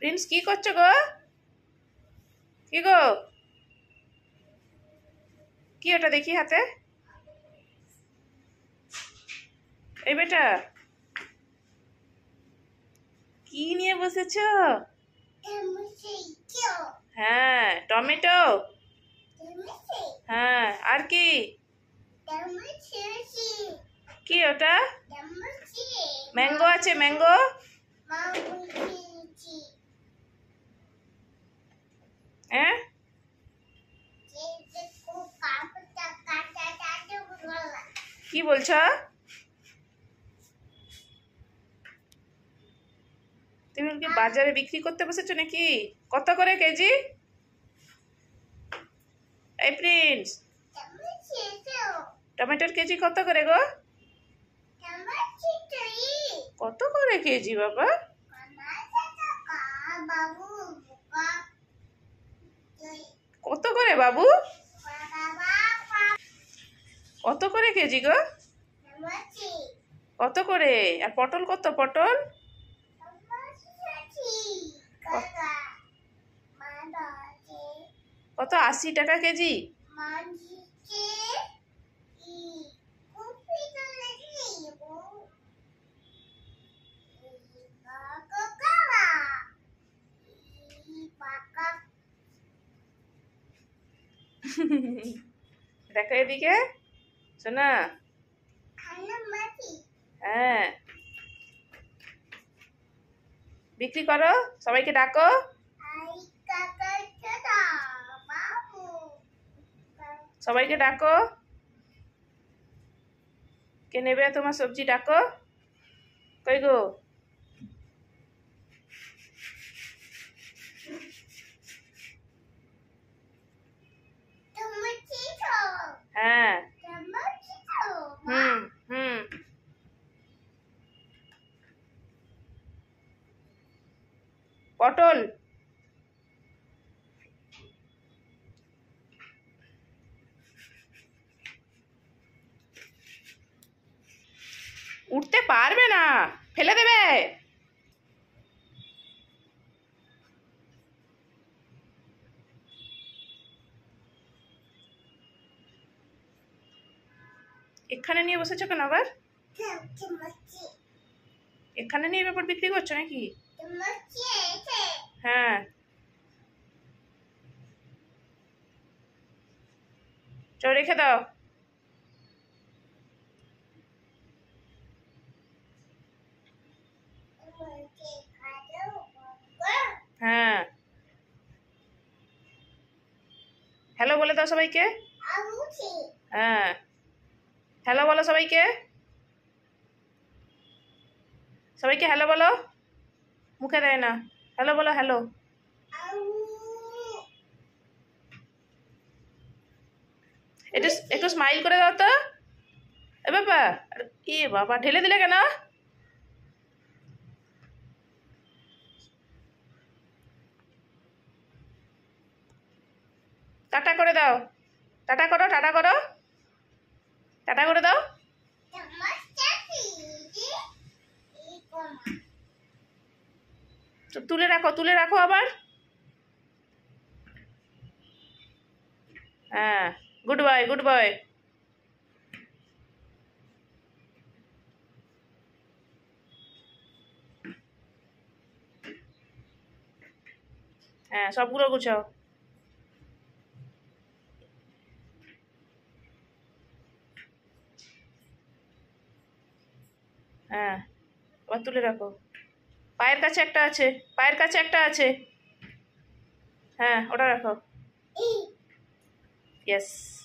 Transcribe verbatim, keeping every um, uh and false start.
Prince কি করছো গো? কি গো? কি ওটা দেখি হাতে? এই বেটা কি নিয়ে বসেছ? হ্যাঁ টমেটো। হ্যাঁ আর কি কি ওটা? ম্যাঙ্গো আছে ম্যাঙ্গো। হ্যাঁ কি বলছো? তুমি কি বাজারে বিক্রি করতে বসেছো নাকি? কত করে কেজি? এই প্রিন্স টমেটোর কেজি কত করে গো? কত করে কেজি বাবা? কত করে বাবু? কত করে কেজি গো? কত করে? আর পটল কত? পটল কত? আশি টাকা কেজি। দেখো এদিকে শোনা। হ্যাঁ বিক্রি করো, সবাইকে ডাকো। সবাইকে ডাকো, কে নেবে তোমার সবজি ডাকো। কই গো? হ্যাঁ হুম হুম পটল উঠতে পারবে না, ফেলে দেবে। এখানে নিয়ে বসেছো কেন আবার? এখানে নিয়ে ব্যাপার বিক্রি করছো নাকি? হ্যাঁ চল রেখে দাও। হ্যাঁ হ্যালো বলে দাও সবাইকে। হ্যাঁ হ্যালো বলো সবাইকে, সবাইকে হ্যালো বলো। মুখে দেয় না, হ্যালো বলো হ্যালো। একটু একটু স্মাইল করে দাও তো। এ বাবা, এ বাবা ঢেলে দিলে কেন? টাটা করে দাও, টাটা করো, টাটা করো, টাটা করে দাও। তুলে রাখো, তুলে রাখো আবার। হ্যাঁ গুড বয়, গুড বয়। হ্যাঁ সবগুলো গুছাও। হ্যাঁ আবার তুলে রাখো। পায়ের কাছে একটা আছে, পায়ের কাছে একটা আছে। হ্যাঁ ওটা রাখো। ইয়েস।